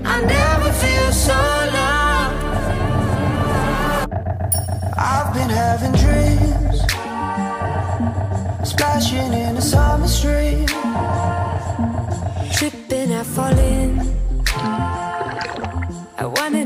I never feel so loved. I've been having dreams, splashing in a summer stream, tripping, I fall in. I wanna